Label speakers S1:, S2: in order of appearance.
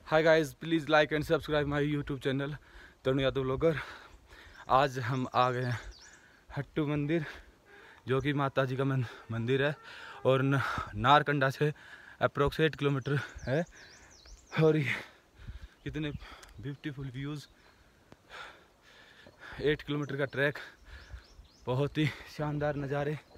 S1: Hi guys, please like and subscribe my YouTube channel Tarun Yadav vlogger. आज हम आ गए हैं हट्टू मंदिर, जो कि माता जी का मंदिर है और नारकंडा से अप्रोक्स 8 किलोमीटर है। और ये कितने ब्यूटीफुल व्यूज़, 8 किलोमीटर का ट्रैक, बहुत ही शानदार नज़ारे।